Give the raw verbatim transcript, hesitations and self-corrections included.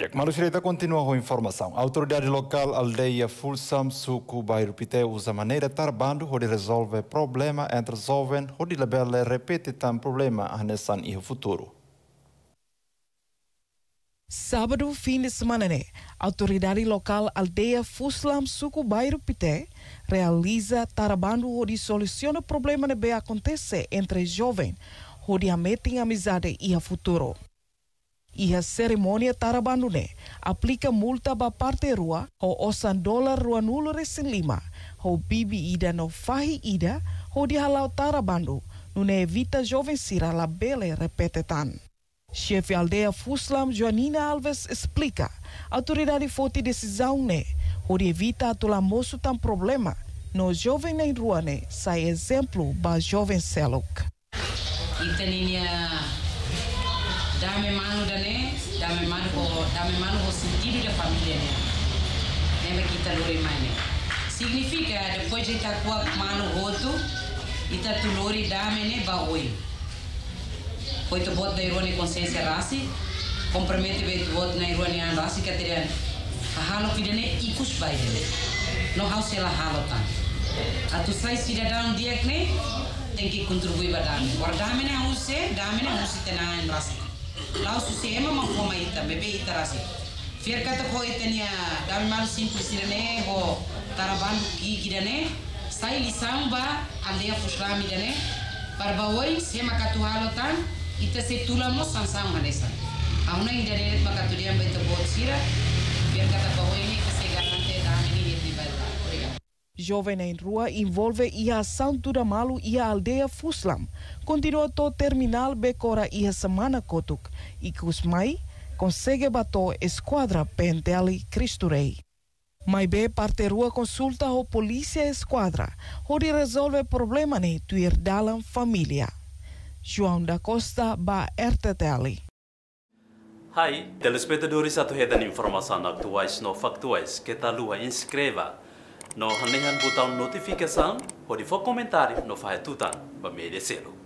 Jack Malu Xereta continua com a informação. A autoridade local aldeia Fulsam, Suku, bairro Pité, usa maneira tarbando de resolver problema entre jovens, onde labela repete tam problema a nessan e o futuro. Sábado, fim de semana, né? A autoridade local aldeia Fuslam Suku Bairro Pité realiza tarabando onde soluciona o problema que acontece entre jovens, onde metem amizade e a futuro. E a cerimônia tarabando, né? Aplica multa para parte rua, o osan dólar rua nulo recém lima, o bibi ida no fahi ida, onde halau tarabando, não evita jovem sira la bele repetetan. Chefe aldeia Fuslam, Joanina Alves, explica. A autoridade foi decisão, né? Onde evita atular moço tam problema. No jovem na rua, né? Sai exemplo para jovem seluk. Itaninia dame mano da né? Dame mano o dame mano o sentido da família, né? Lembra que tá lori mais, né? Significa depois de tá com a mano roto, e tá tu lori dame né? Ba oi. Foi tu bot na irônia consciência rasi, compromete bem tu bot na irônia rasi que teria a halo pidane ikus vai dele, não hau se la halo tan. A tu sai cidadão dia que ne tem que contribuir para dame. Por dame ne hau se, dame ne hau se tena em rasi. Lá o sistema não coma ita, bebê ita rasi. Fier kata ko itania dame malu simples cidadão ho tarabando ki kidane, sai lição ba aldeia Fuslam dane, para bawoi se makatu halo tan. Ita se tulamo sansang manesa. Auna ida neret makaturian baita bot sira, biar kata bahwa ini kesegarante dami ini di bala. Jovem em rua envolve ia ação Tuda Malu e a aldeia Fuslam. Continua to terminal becora ia semana kotuk. E kusmai consegue bato esquadra penteli Cristo Rei. Mai be parte rua consulta o polícia esquadra, onde resolve problema ne tuir dalam família. João da Costa, ba R T T L. Hai, telespectadores atau hedan informação atuais no factuais que tá lua inscreva no hanehan botão notificação ou de for comentário no faz tutan ba merecê-lo.